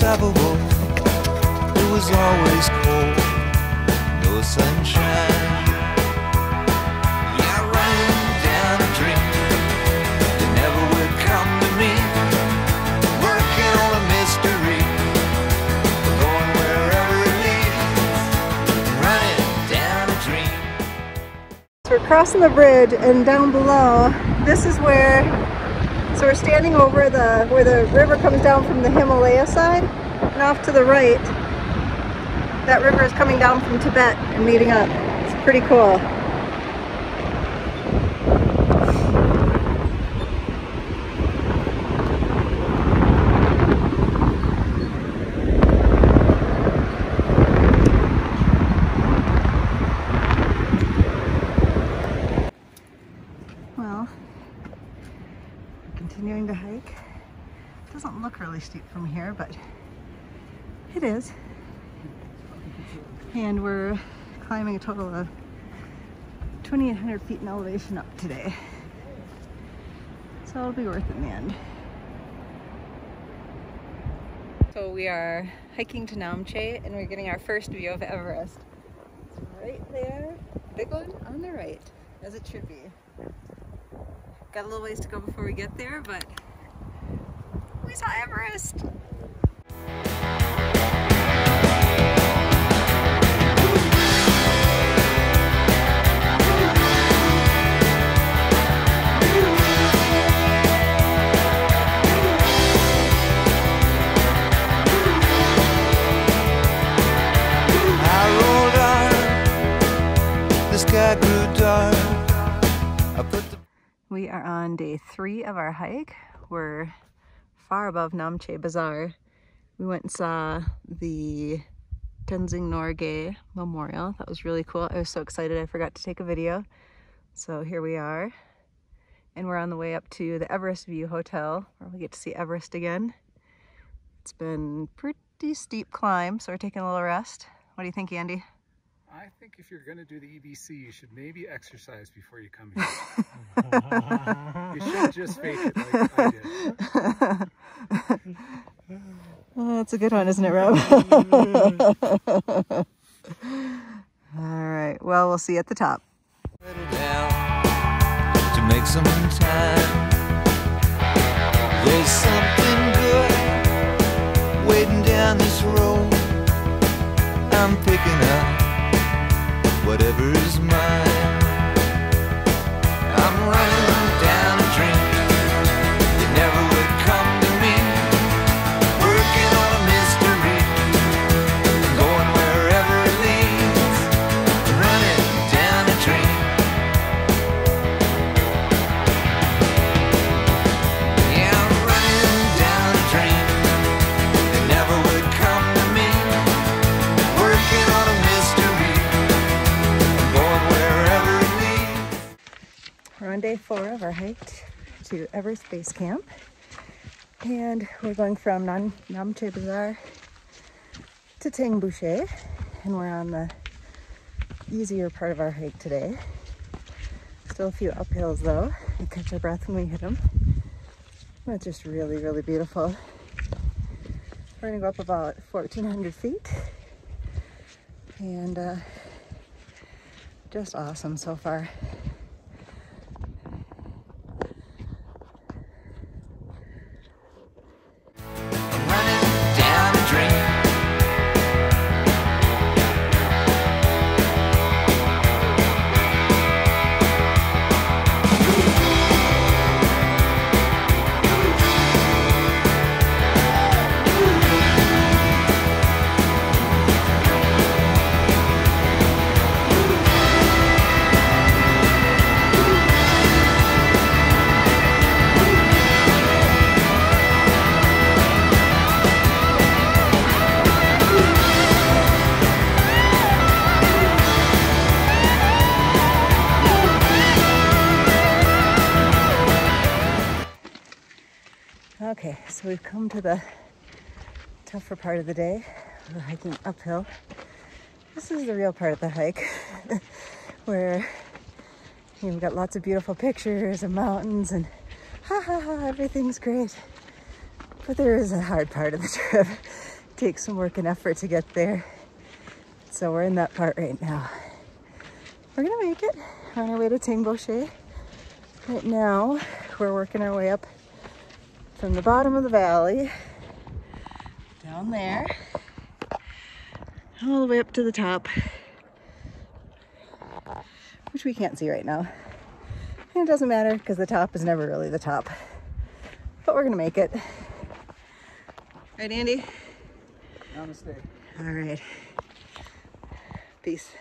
unstoppable. It was always cold, no sunshine. Yeah, running down a dream that never would come to me. Working on a mystery, going wherever it leads. Running down a dream. So we're crossing the bridge, and down below, this is where, so we're standing over where the river comes down from the Himalaya side, and off to the right, that river is coming down from Tibet and meeting up. It's pretty cool. Well, we're continuing to hike. It doesn't look really steep from here, but it is. And we're climbing a total of 2,800 feet in elevation up today. So it'll be worth it in the end. So we are hiking to Namche, and we're getting our first view of Everest. It's right there, big one on the right, as it should be. Got a little ways to go before we get there, but we saw Everest! We are on day 3 of our hike. We're far above Namche Bazaar. We went and saw the Tenzing Norgay Memorial. That was really cool. I was so excited I forgot to take a video. So here we are. And we're on the way up to the Everest View Hotel, where we get to see Everest again. It's been a pretty steep climb, so we're taking a little rest. What do you think, Andy? I think if you're going to do the EBC, you should maybe exercise before you come here. You should just fake it like I did. Oh, that's a good one, isn't it, Rob? All right, well, we'll see you at the top. Down to make some time. There's something good waiting down this road. I'm picking up whatever is mine. I'm running down a dream that never would come to me. Working on a mystery, going wherever it leads. Running down a dream. Yeah, I'm running down a dream that never would come to me. Working on a mystery, going wherever it leads. We're on day 4 of our hike to Everest Base Camp. And we're going from Namche Bazaar to Tengbuche. And we're on the easier part of our hike today. Still a few uphills though. We catch our breath when we hit them. But it's just really, really beautiful. We're gonna go up about 1,400 feet. And just awesome so far. I'm running down a dream. Okay, so we've come to the tougher part of the day. We're hiking uphill. This is the real part of the hike where you've got lots of beautiful pictures of mountains and everything's great. But there is a hard part of the trip. takes some work and effort to get there. So we're in that part right now. We're gonna make it. We're on our way to Tingboche. Right now, we're working our way up from the bottom of the valley, down there, all the way up to the top, which we can't see right now. And it doesn't matter because the top is never really the top. But we're gonna make it. Right, Andy? Namaste. All right. Peace.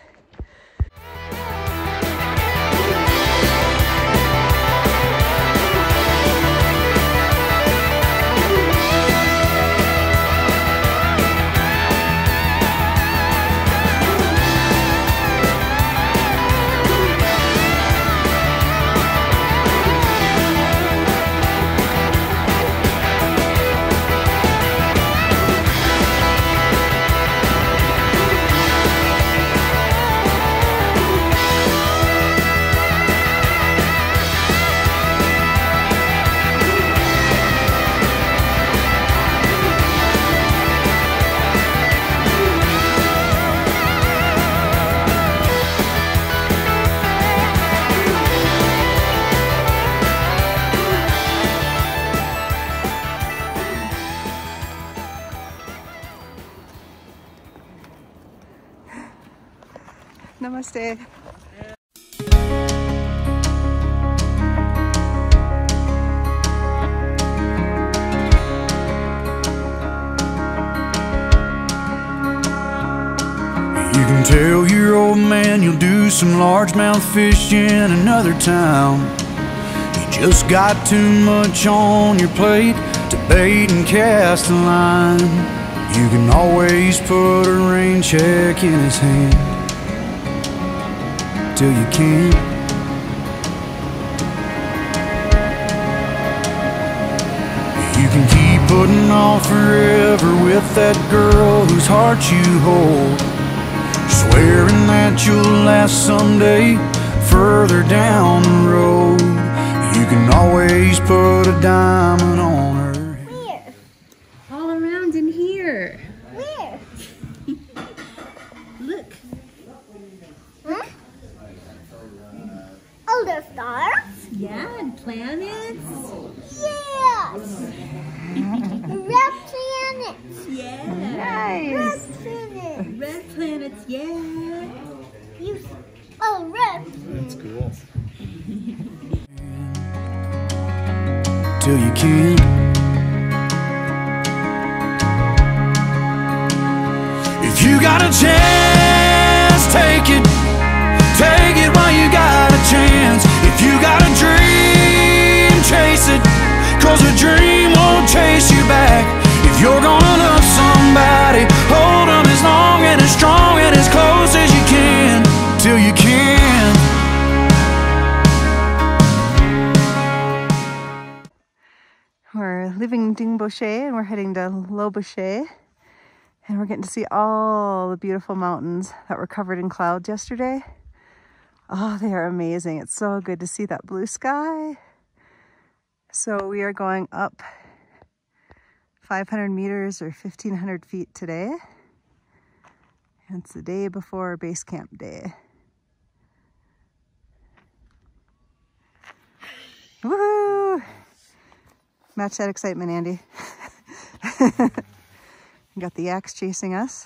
Namaste. You can tell your old man you'll do some largemouth fish in another town. You just got too much on your plate to bait and cast a line. You can always put a rain check in his hand till you can't. You can keep putting off forever with that girl whose heart you hold, swearing that you'll last someday further down the road. You can always put a diamond on her. Where? All around in here. Where? Look. Huh? Oh, the stars? Yeah, and planets. Yes! Red planets! Yeah. Red Nice. planets! Red planets, yeah. Oh, red! That's cool. Till you can't. If you got a chance, take it. Take it while you got a chance. If you got a dream, chase it. 'Cause a dream won't chase you back. If you're gonna love somebody, hold them as long and as strong and as close as you can. Till you can. We're leaving Tingboche and we're heading to Loboche. And we're getting to see all the beautiful mountains that were covered in clouds yesterday. Oh, they are amazing. It's so good to see that blue sky. So we are going up 500 meters or 1,500 feet today. And it's the day before base camp day. Woohoo! Match that excitement, Andy. Got the yaks chasing us.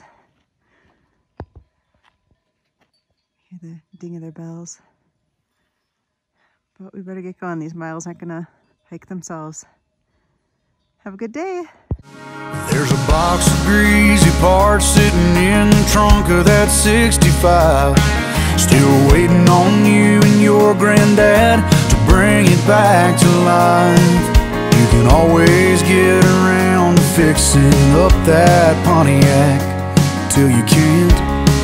Hear the ding of their bells. But we better get going. These miles aren't gonna hike themselves. Have a good day. There's a box of greasy parts sitting in the trunk of that 65, still waiting on you and your granddad to bring it back to life. You can always get around to fixing up that Pontiac till you can't.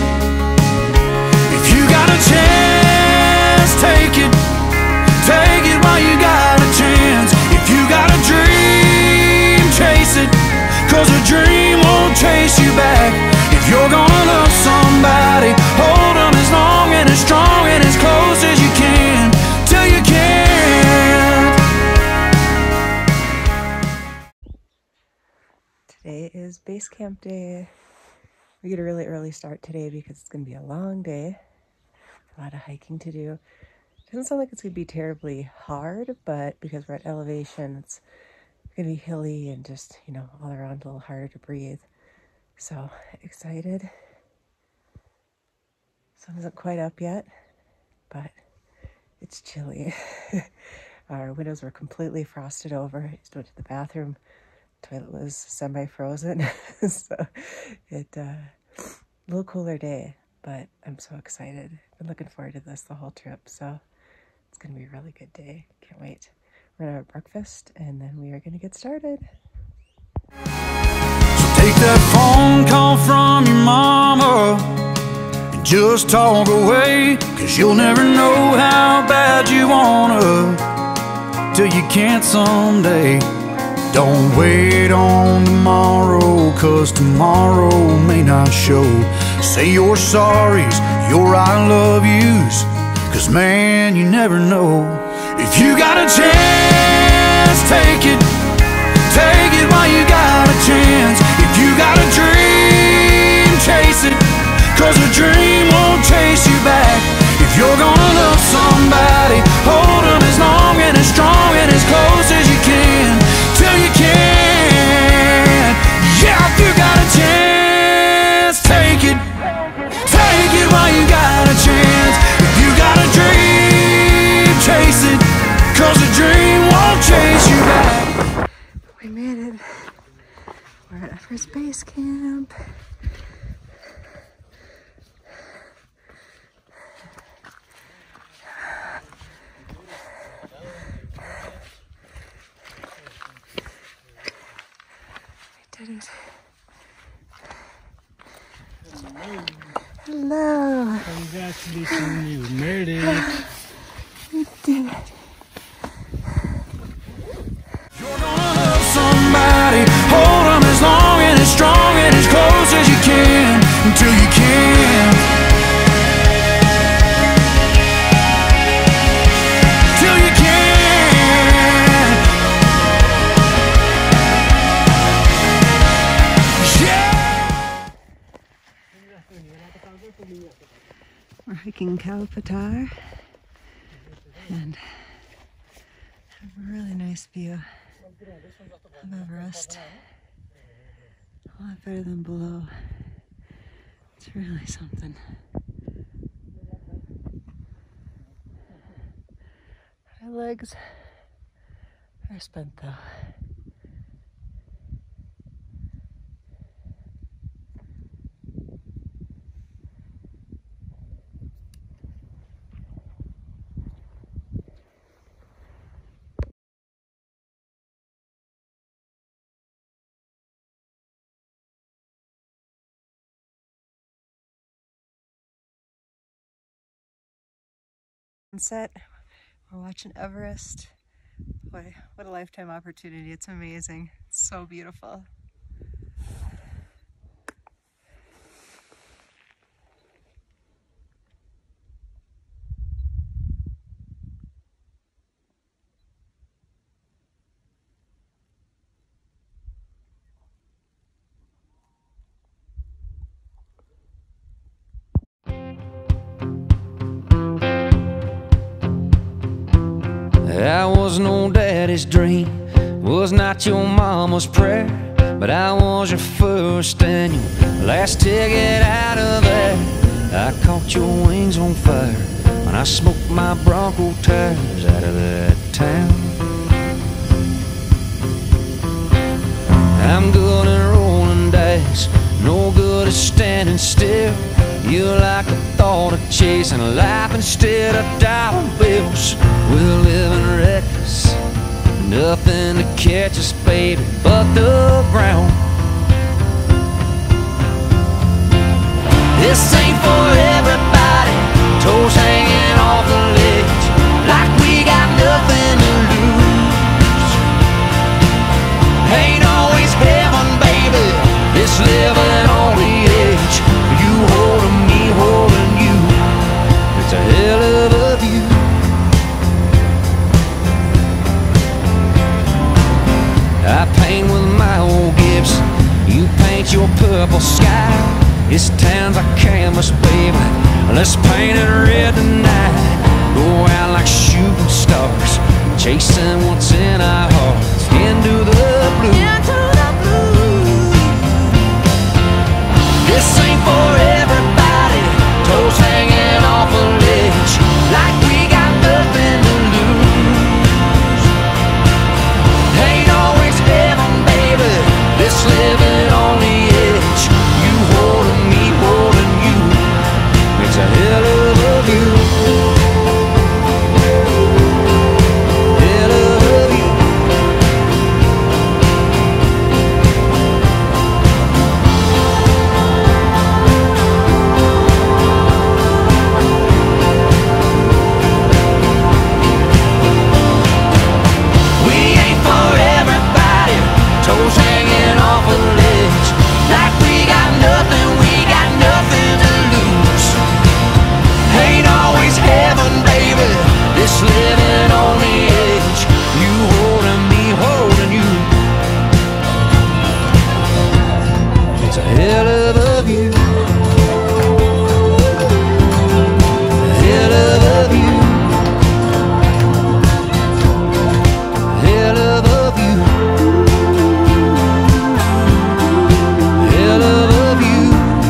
If you got a chance, take it. Take it while you got a chance. If you got a dream, chase it. 'Cause a dream won't chase you back. If you're gonna love somebody, hold them as long and as strong and as close as you can. Till you can't. Today is Everest Base Camp day. We get a really early start today because it's going to be a long day. A lot of hiking to do. Doesn't sound like it's going to be terribly hard, but because we're at elevation, it's going to be hilly and just, you know, all around a little harder to breathe. So excited. Sun isn't quite up yet, but it's chilly. Our windows were completely frosted over. I just went to the bathroom. Toilet was semi-frozen. So a little cooler day, but I'm so excited. I've been looking forward to this the whole trip, so it's gonna be a really good day. Can't wait. We're gonna have breakfast and then we are gonna get started. So take that phone call from your mama and just talk away, 'cause you'll never know how bad you wanna till you can't someday. Don't wait on tomorrow, 'cause tomorrow may not show. Say your sorries, your I love yous, 'cause man, you never know. If you got a chance, take it. Take it while you got a chance. If you got a dream, chase it, 'cause a dream won't chase you back. If you're gonna love somebody, hold them as long and as strong and as close as you can, till you can. Yeah, if you got a chance, take it. Take it while you got a chance. If you got a dream, chase it, 'cause a dream won't chase you back. We made it. We're at Everest Base Camp. We did it. Hello. Congratulations, you made it. We did it. You're gonna love somebody, hold them as long and as strong and as close as you can, until you can. Till you can. Yeah. We're hiking Kalpatar and have a really nice view of Everest. A lot better than below. It's really something. My legs are spent though. Sunset. We're watching Everest. Boy, what a lifetime opportunity. It's amazing. It's so beautiful. I was no daddy's dream, was not your mama's prayer, but I was your first and your last ticket out of there. I caught your wings on fire when I smoked my Bronco tires out of that town. I'm good at rolling dice, no good at standing still. You like the thought of chasing life instead of dollar bills. We're living reckless, nothing to catch us, baby, but the ground. This ain't for everybody, toes hanging off the ledge, like we got nothing to lose. Ain't always heaven, baby, this living on the edge. You holding me, holding you, it's a hell of a view. I paint with my old Gibson, you paint chasing what's in our hearts into the blue. This ain't for everybody, toes hanging off a ledge, like we got nothing to lose. Ain't always heaven, baby, this living on the edge. You holding me, holding you, it's a hell of a view. Hell of a view. We ain't for everybody, toes hanging off a ledge, like we got nothing to lose. Ain't always heaven, baby, this living on the edge. You holding me, holding you, it's a hell of a view. A hell of a view. A hell of a view. A hell of a view.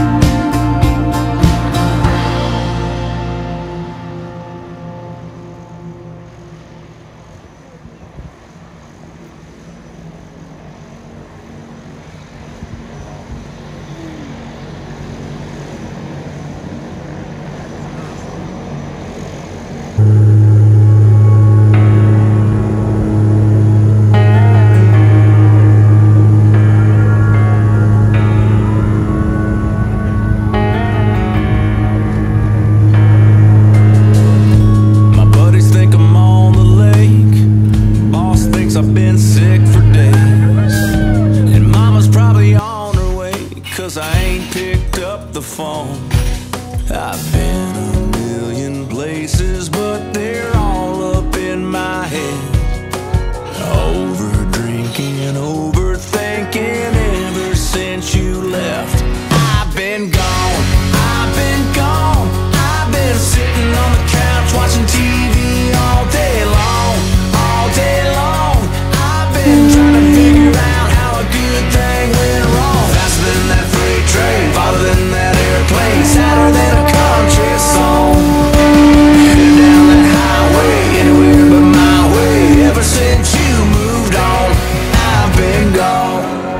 My buddies think I'm on the lake. Boss thinks I've been sick for days. And mama's probably on her way, 'cause I ain't picked up the phone. I've been a million places, but they're all up in my head. Over drinking, overthinking ever since you left. I've been gone, I've been gone. I've been sitting on the couch watching TV all day long, all day long. I've been trying to figure out how a good thing went wrong. Faster than that freight train, farther than that airplane, sadder than a country song. Headed down that highway, anywhere but my way. Ever since you moved on, I've been gone.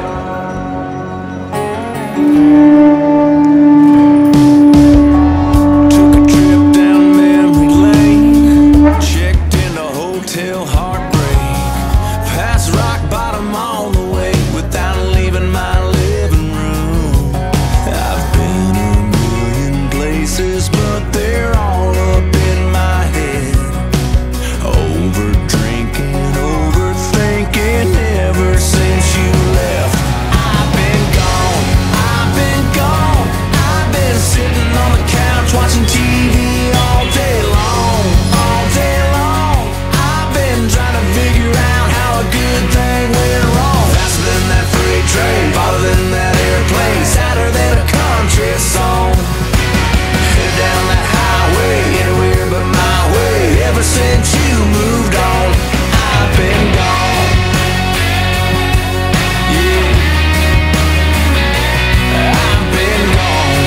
Took a trip down memory lane, checked into hotel heartbreak, past rock bottom on the way, without leaving my living room. I've been a million places, but they're all up in my head. Over drinking, overthinking ever since you left. I've been gone, I've been gone. I've been sitting on the couch watching TV all day long, all day long. I've been trying to figure out how a good thing went wrong. Faster than that freight train, farther than that airplane, sadder than a country song. Headed down that highway, anywhere but my way. Ever since you moved on, I've been gone. Yeah, I've been gone.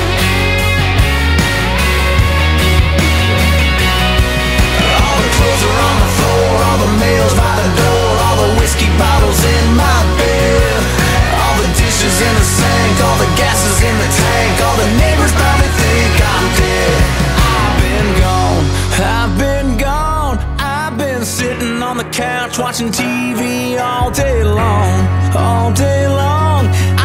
All the clothes are on the floor, all the mail's by the door, all the whiskey bottles in my bed, all the dishes in the sink, all the gases in the tank, all the neighbors probably think I'm dead. I've been gone, I've been gone. I've been sitting on the couch watching TV all day long, all day long.